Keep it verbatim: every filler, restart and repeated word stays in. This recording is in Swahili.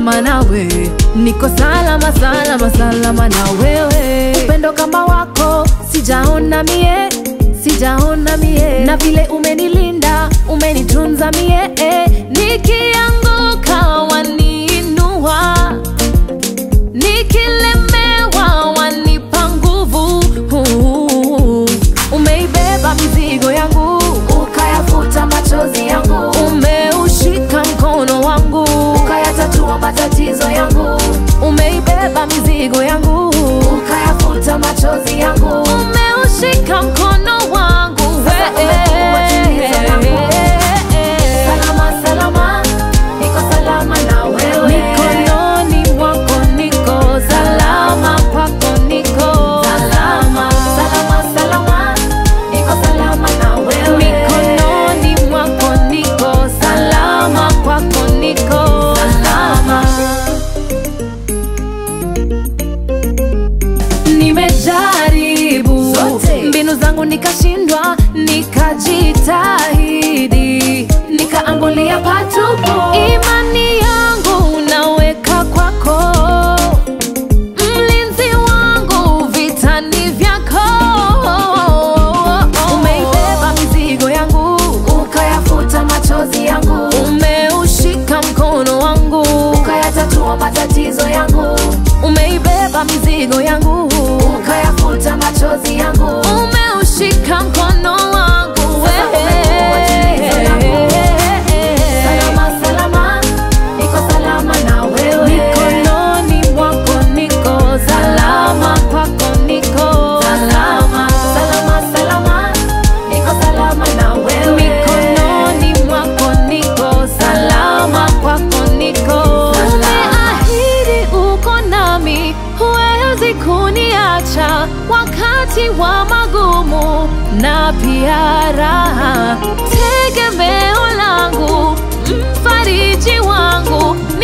salama nawe, niko salama salama salama na wewe. Upendo kama wako sijaona mie, sijaona mie, na vile umenilinda umenitunza mie, eh. Nikianguka waniinua, nikilemewa wanipa nguvu. Umeibeba mizigo yangu, ukayafuta machozi yangu. Umeushika mkono wangu, ukayatatua matatizo yangu. Umeibeba mizigo yangu, ukayafuta machozi yangu. Umeushika mkono wangu, salama salama, niko salama na wewe. Mikononi mwako niko salama, kwako niko salama. Salama salama, niko salama na wewe. Mikononi mwako niko salama, kwako niko salama. Nimejaribu mbinu zangu nikashindwa, nikajitahidi nikaambulia patupu. Imani yangu naweka kwako, mlinzi wangu vitani vyako. Umeibeba mizigo yangu, ukayafuta machozi yangu. Umeushika mkono wangu, ukayatatua matatizo yangu. Umeibeba mizigo yangu, ukayafuta machozi yangu. Umeushika mkono wangu, salama salama, niko salama na wewe. Mikononi mwako niko salama, kwako niko salama. Salama salama, niko salama na wewe. Mikononi mwako niko salama, kwako niko salama. Umeahidi uko nami, huwezi kuniacha wakati wa magumu na pia raha. Tegemeo langu, mfariji wangu.